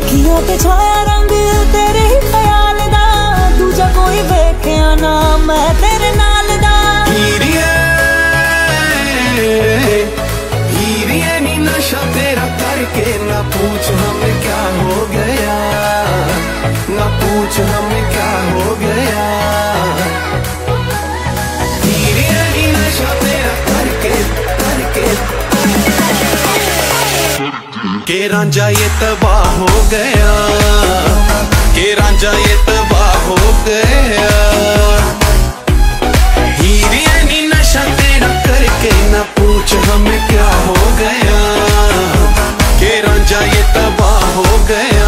अखियों ते छाया रंग तेरे ही ख्याल दा, दूजा कोई वेख्या ना मैं तेरे नाल दा। हीरिए नी नशा तेरा करके ना पूछ हमें क्या हो गया, ना पूछ हमें क्या हो गया। हीरिए नी नशा तेरा करके के रांझा ये तबाह हो गया, के रांझा ये तबाह हो गया। हीरिए नी नशा तेरा करके ना पूछ हमें क्या हो गया, के रांझा ये तबाह हो गया।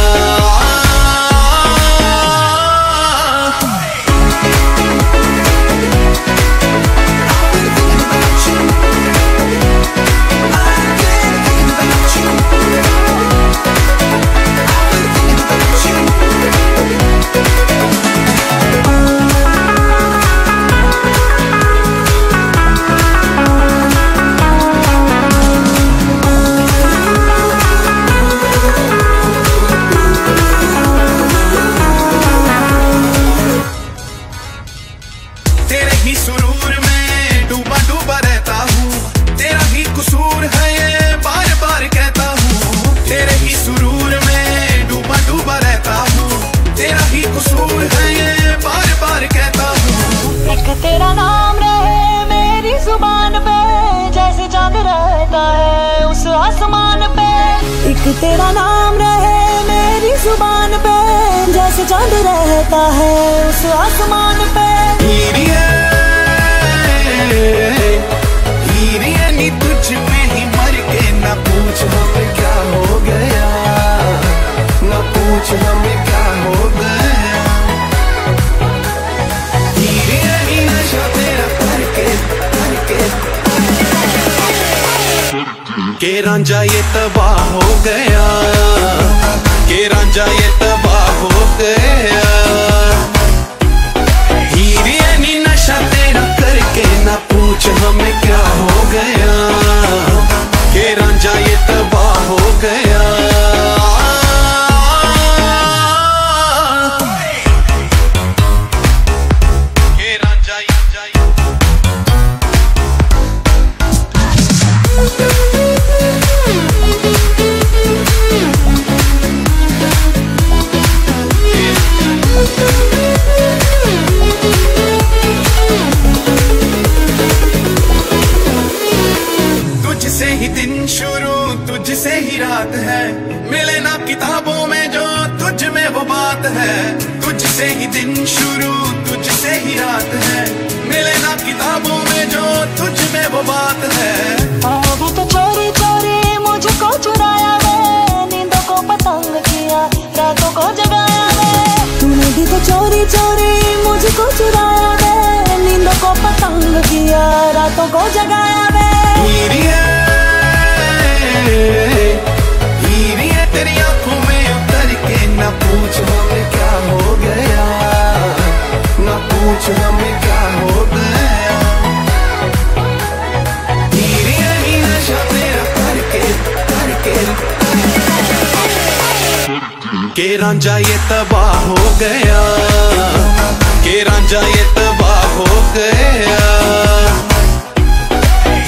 तेरे ही सुरूर में डूबा डूबा रहता हूँ, तेरा ही कसूर है ये बार बार कहता हूँ। तेरे ही सुरूर में डूबा डूबा रहता हूँ, तेरा ही कसूर है ये बार बार कहता हूँ। एक तेरा नाम रहे मेरी जुबान पे, जैसे चांद रहता है उस आसमान पे। एक तेरा नाम रहे मेरी जुबान पे, जैसे चांद रहता है उस आसमान पे। हीरिए नी तुझ पे ही मर के ना पूछ हमें क्या हो गया, ना पूछ हमें क्या हो गया। हीरिए नी नशा तेरा करके के रांझा ये तबाह हो गया, के रांझा ये तबाह हो गया। हीरिए नी नशा तेरा करके ना पूछ हमें क्या हो गया, के रांझा ये तबाह हो गया। के रांझा तुझसे ही दिन शुरू तुझसे ही रात है, मिले ना किताबों में जो तुझ में वो बात है। तुझसे ही दिन शुरू तुझसे ही रात है, मिले ना किताबों में जो तुझ में वो बात है। अभी तो चोरी चोरी मुझको चुराया वे, नींदों को पतंग किया रातों को जगाया वे। तूने भी तो चोरी चोरी मुझको चुराया वे, नींदों को पतंग किया रातों को जगाया वे। हीरिए तेरी आंखों में उतर के ना पूछ हमें क्या हो गया, ना पूछ हमें क्या हो गया। हीरिए ही नशा तेरा करके के रांझा ये तबाह हो गया, के रांझा ये तबाह हो गया।